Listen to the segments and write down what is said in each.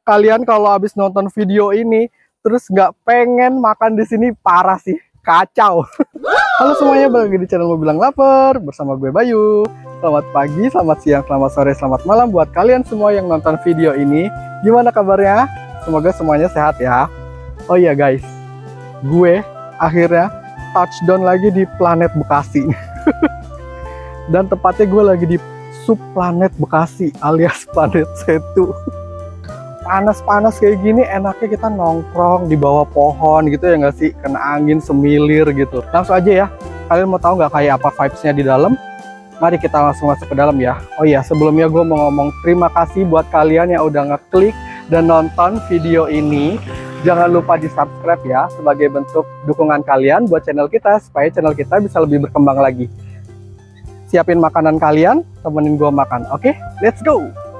Kalian kalau habis nonton video ini terus nggak pengen makan di sini, parah sih, kacau. Halo semuanya, balik lagi di channel Mau Bilang Lapar bersama gue Bayu. Selamat pagi, selamat siang, selamat sore, selamat malam buat kalian semua yang nonton video ini. Gimana kabarnya? Semoga semuanya sehat ya. Oh iya guys, gue akhirnya touchdown lagi di planet Bekasi. Dan tepatnya gue lagi di subplanet Bekasi alias planet Setu. Panas-panas kayak gini enaknya kita nongkrong di bawah pohon gitu ya nggak sih, kena angin semilir gitu. Langsung aja ya, kalian mau tahu nggak kayak apa vibes-nya di dalam? Mari kita langsung masuk ke dalam ya. Oh iya, sebelumnya gue mau ngomong terima kasih buat kalian yang udah ngeklik dan nonton video ini. Jangan lupa di subscribe ya, sebagai bentuk dukungan kalian buat channel kita supaya channel kita bisa lebih berkembang lagi. Siapin makanan kalian, temenin gue makan. Oke, let's go!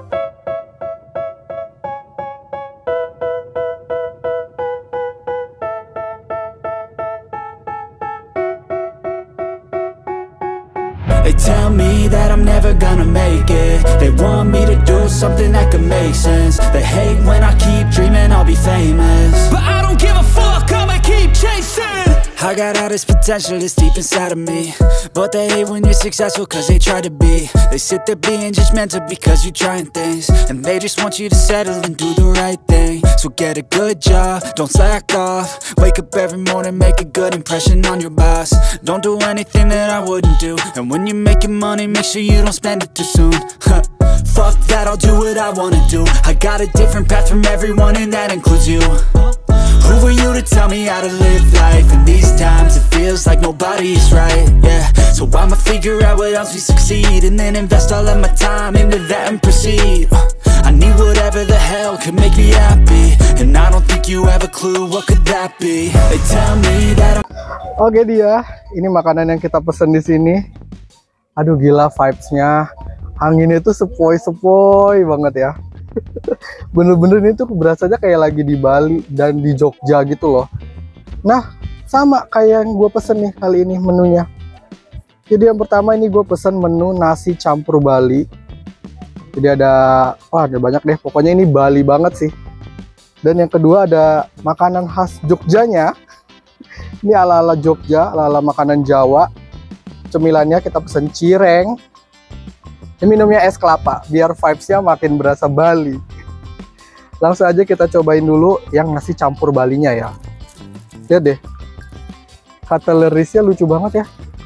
They tell me that I'm never gonna make it. They want me to do something that could make sense. They hate when I keep dreaming I'll be famous, but I don't give a fuck, I'ma keep chasing. I got all this potential that's deep inside of me, but they hate when you're successful cause they try to be. They sit there being judgmental because you're trying things, and they just want you to settle and do the right thing. So get a good job, don't slack off. Wake up every morning, make a good impression on your boss. Don't do anything that I wouldn't do, and when you're making money, make sure you don't spend it too soon. Fuck that, I'll do what I wanna do. I got a different path from everyone, and that includes you. Who are you to tell me how to live life? In these times it feels like nobody's right, yeah. So I'ma figure out what else we succeed, and then invest all of my time into that and proceed. I need whatever the hell could make me happy, and I don't think you have a clue what could that be. They tell me that Oke dia, ini makanan yang kita pesen di sini. Aduh gila vibes-nya. Anginnya tuh sepoi-sepoi banget ya. Bener-bener ini tuh berasanya kayak lagi di Bali dan di Jogja gitu loh. Nah sama kayak yang gue pesen nih kali ini menunya. Jadi yang pertama ini gue pesen menu nasi campur Bali. Jadi ada, wah ada banyak deh, pokoknya ini Bali banget sih. Dan yang kedua ada makanan khas Jogjanya. Ini ala-ala Jogja, ala-ala makanan Jawa. Cemilannya kita pesen cireng. Ini minumnya es kelapa, biar vibes-nya makin berasa Bali. Langsung aja kita cobain dulu yang nasi campur Balinya ya. Lihat deh, cutlery-nya lucu banget ya.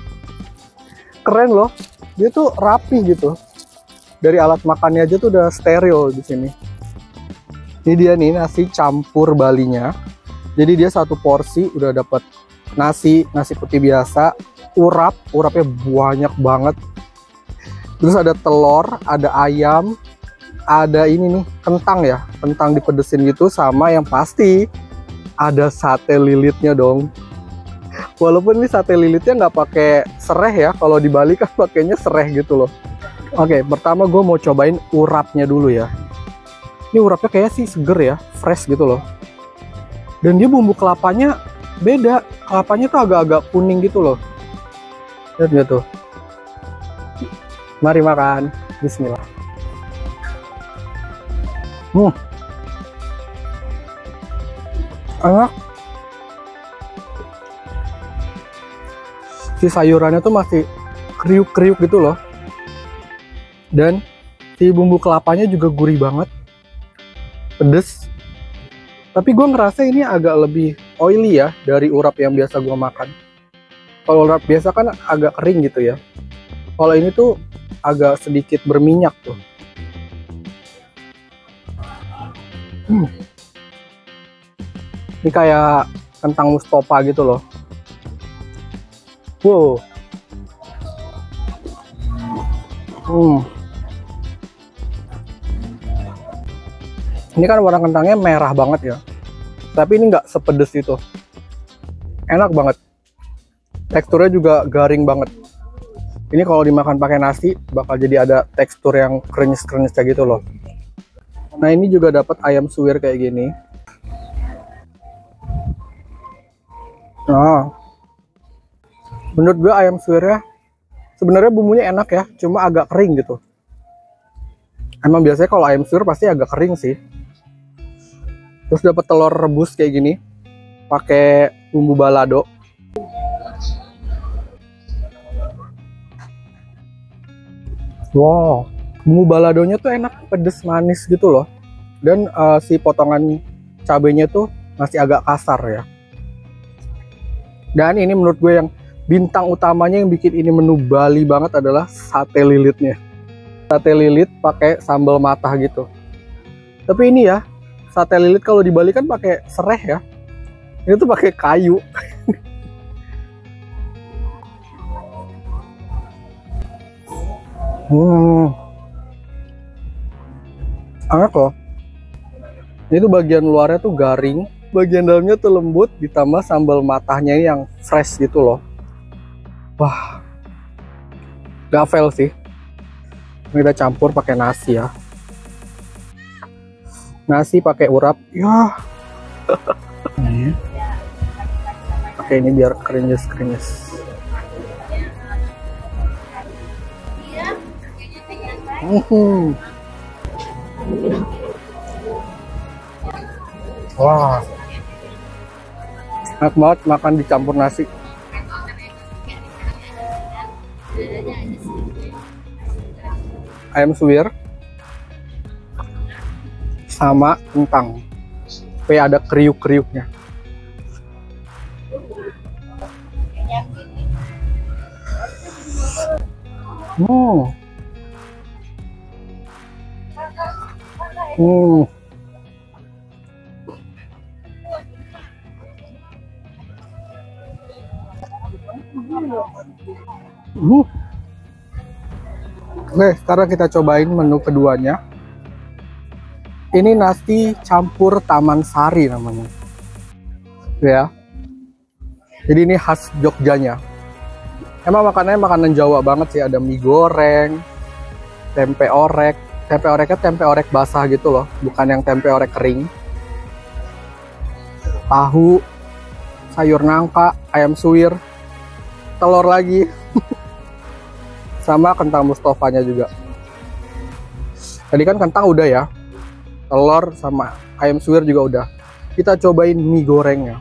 Keren loh, dia tuh rapi gitu. Dari alat makannya aja tuh udah steril di sini. Ini dia nih nasi campur Balinya. Jadi dia satu porsi udah dapat nasi putih biasa, urapnya banyak banget. Terus ada telur, ada ayam, ada ini nih, kentang ya. Kentang dipedesin gitu, sama yang pasti ada sate lilitnya dong. Walaupun ini sate lilitnya nggak pakai sereh ya, kalau di Bali kan pakainya sereh gitu loh. Oke, pertama gue mau cobain urapnya dulu ya. Ini urapnya kayak sih seger ya, fresh gitu loh. Dan dia bumbu kelapanya beda, kelapanya tuh agak-agak kuning gitu loh. Lihat nggak tuh? Mari makan, bismillah. Enak. Si sayurannya tuh masih kriuk-kriuk gitu loh. Dan si bumbu kelapanya juga gurih banget. Pedes. Tapi gue ngerasa ini agak lebih oily ya dari urap yang biasa gue makan. Kalau urap biasa kan agak kering gitu ya. Kalau ini tuh agak sedikit berminyak tuh. Ini kayak kentang Mustafa gitu loh. Wow. Ini kan warna kentangnya merah banget ya. Tapi ini nggak sepedes itu. Enak banget. Teksturnya juga garing banget. Ini kalau dimakan pakai nasi bakal jadi ada tekstur yang krenyes-krenyes kayak gitu loh. Nah ini juga dapat ayam suwir kayak gini. Nah, menurut gue ayam suwirnya sebenarnya bumbunya enak ya, cuma agak kering gitu. Emang biasanya kalau ayam suwir pasti agak kering sih. Terus dapat telur rebus kayak gini, pakai bumbu balado. Wow, bumbu baladonya tuh enak, pedes manis gitu loh. Dan si potongan cabenya tuh masih agak kasar ya. Dan ini menurut gue yang bintang utamanya yang bikin ini menu Bali banget adalah sate lilitnya. Sate lilit pakai sambal matah gitu. Tapi ini ya, sate lilit kalau di Bali kan pakai sereh ya. Ini tuh pakai kayu. Enak loh. Ini tuh bagian luarnya tuh garing, bagian dalamnya tuh lembut, ditambah sambal matahnya yang fresh gitu loh. Wah, gak fail sih. Ini kita campur pakai nasi ya. Nasi pakai urap, ya. Pakai ini biar krenyes-krenyes. Wah, enak banget makan dicampur nasi. Ayam suwir sama kentang, kayak ada kriuk-kriuknya. Oke, sekarang kita cobain menu keduanya. Ini nasi campur Taman Sari namanya. Ya. Jadi ini khas Jogjanya. Emang makanannya makanan Jawa banget sih, ada mie goreng, tempe orek. Tempe oreknya tempe orek basah gitu loh, bukan yang tempe orek kering. Tahu, sayur nangka, ayam suwir, telur lagi. Sama kentang mustofanya juga. Tadi kan kentang udah ya. Telur sama ayam suwir juga udah. Kita cobain mie gorengnya.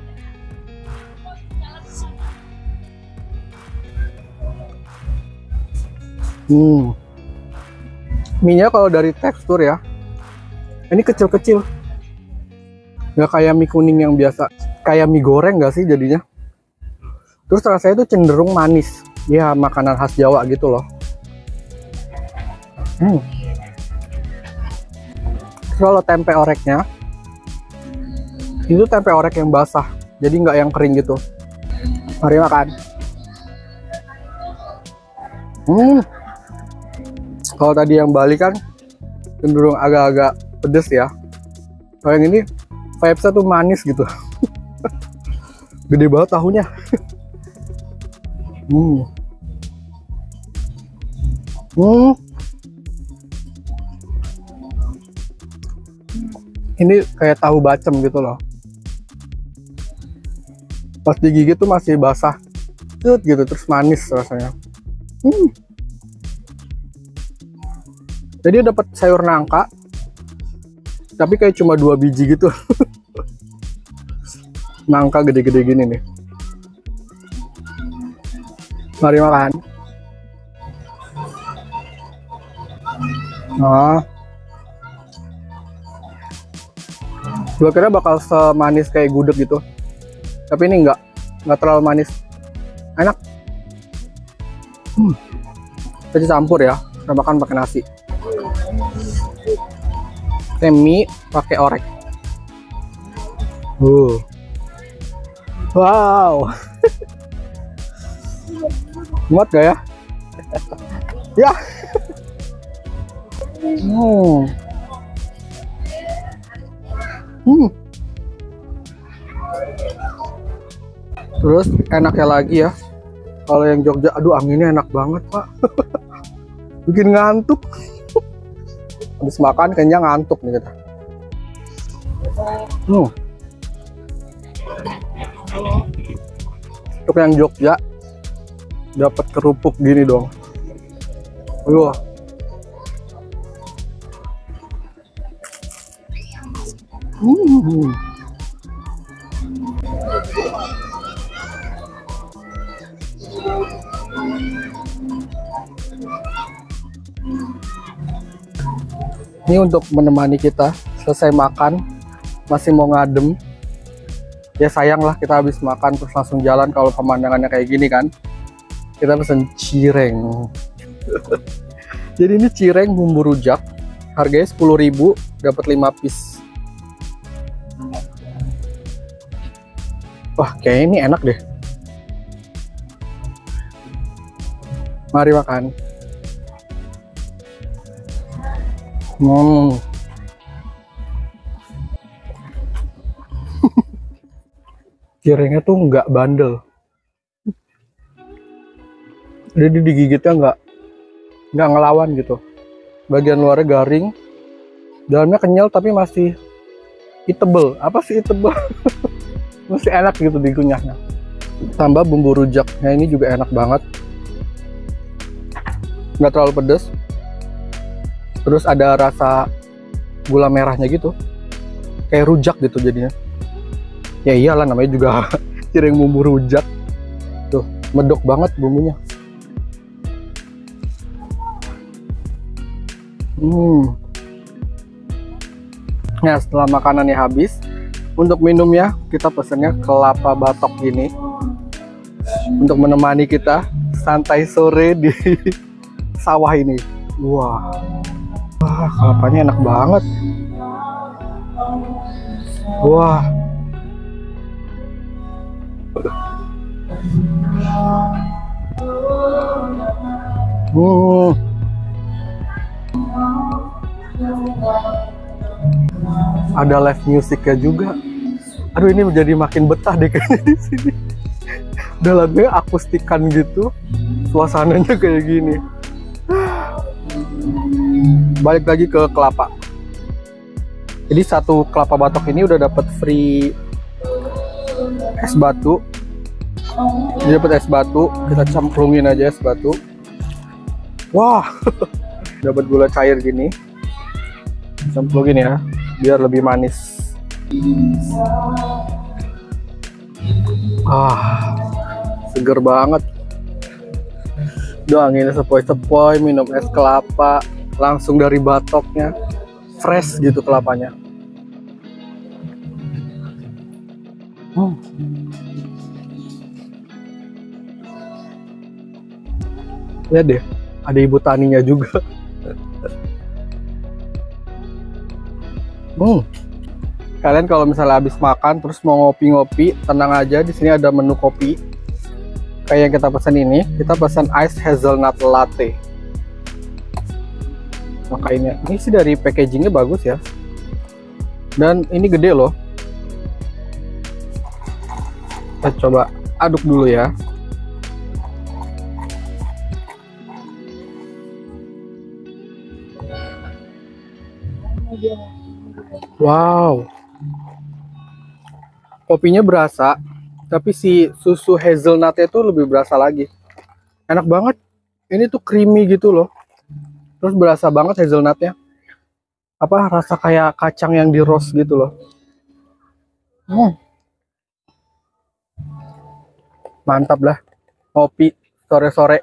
Mie-nya kalau dari tekstur ya, ini kecil-kecil. Nggak kayak mie kuning yang biasa. Kayak mie goreng nggak sih jadinya? Terus rasanya itu cenderung manis. Ya, makanan khas Jawa gitu loh. Kalau tempe oreknya, itu tempe orek yang basah. Jadi nggak yang kering gitu. Mari makan. Kalau tadi yang Bali kan cenderung agak-agak pedes ya. Kalau yang ini vibes-nya tuh manis gitu. Gede banget tahunya. Ini kayak tahu bacem gitu loh. Pas digigit tuh masih basah, gitu, terus manis rasanya. Jadi dapat sayur nangka, tapi kayak cuma 2 biji gitu. Nangka gede-gede gini nih. Mari makan. Nah, gue kira bakal semanis kayak gudeg gitu, tapi ini nggak terlalu manis, enak. Kita campur ya, kita makan pakai nasi. Mie pakai orek. Wow. Muat gak ya? Ya. Terus enaknya lagi ya, kalau yang Jogja, aduh anginnya enak banget pak. Bikin ngantuk. Habis makan kayaknya ngantuk nih kita. Untuk yang Jogja dapat kerupuk gini dong. Hmm. Ini untuk menemani kita selesai makan, masih mau ngadem. Ya sayang lah kita habis makan terus langsung jalan kalau pemandangannya kayak gini kan. Kita pesen cireng. Jadi ini cireng bumbu rujak, harganya 10.000, dapat 5 piece. Wah, kayaknya ini enak deh. Mari makan. Cirengnya tuh nggak bandel. Jadi digigitnya nggak ngelawan gitu. Bagian luarnya garing, dalamnya kenyal tapi masih eatable. Apa sih eatable? Masih enak gitu dikunyahnya. Tambah bumbu rujaknya ini juga enak banget. Nggak terlalu pedas. Terus ada rasa gula merahnya gitu. Kayak rujak gitu jadinya. Ya iyalah namanya juga cireng bumbu rujak. Tuh, medok banget bumbunya. Nah, setelah makanannya habis, untuk minumnya kita pesennya kelapa batok ini. Untuk menemani kita santai sore di sawah ini. Wah, kelapanya enak banget. Wah. Ada live musiknya juga. Aduh, ini menjadi makin betah deh kayaknya di sini. Udah lagunya akustikan gitu, suasananya kayak gini. Balik lagi ke kelapa. Jadi satu kelapa batok ini udah dapat free es batu. Jadi dapat es batu, kita cemplungin aja es batu. Wah, dapat gula cair gini. Cemplungin ya, biar lebih manis. Seger banget. Udah anginnya sepoi-sepoi, minum es kelapa langsung dari batoknya, fresh gitu kelapanya. Lihat deh, ada ibu taninya juga. Kalian kalau misalnya habis makan terus mau ngopi-ngopi, tenang aja, di sini ada menu kopi. Kayak yang kita pesan ini, kita pesan ice hazelnut latte. Makanya ini sih dari packagingnya bagus ya. Dan ini gede loh. Kita coba aduk dulu ya. Wow, kopinya berasa, tapi si susu hazelnutnya itu lebih berasa lagi. Enak banget. Ini tuh creamy gitu loh. Terus berasa banget hazelnutnya. Apa rasa kayak kacang yang di roast gitu loh. Mantap lah. Kopi sore-sore.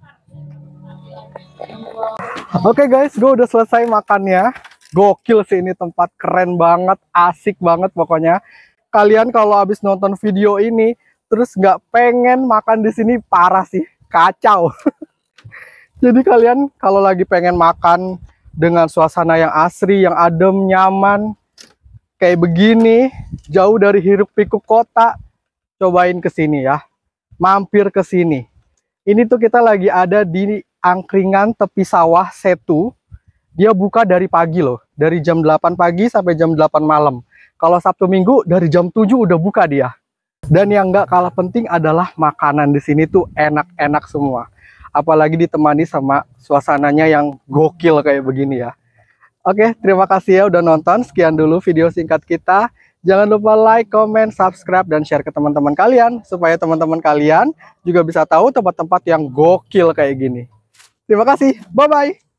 Oke guys, gue udah selesai makannya. Gokil sih, ini tempat keren banget, asik banget pokoknya. Kalian kalau habis nonton video ini terus nggak pengen makan di sini, parah sih, kacau. Jadi kalian kalau lagi pengen makan dengan suasana yang asri, yang adem, nyaman kayak begini, jauh dari hiruk pikuk kota, cobain ke sini ya. Mampir ke sini. Ini tuh kita lagi ada di angkringan tepi sawah Setu. Dia buka dari pagi loh, dari jam 8 pagi sampai jam 8 malam. Kalau Sabtu Minggu dari jam 7 udah buka dia. Dan yang nggak kalah penting adalah makanan di sini tuh enak-enak semua. Apalagi ditemani sama suasananya yang gokil kayak begini ya. Oke, terima kasih ya udah nonton. Sekian dulu video singkat kita. Jangan lupa like, comment, subscribe, dan share ke teman-teman kalian. Supaya teman-teman kalian juga bisa tahu tempat-tempat yang gokil kayak gini. Terima kasih, bye-bye.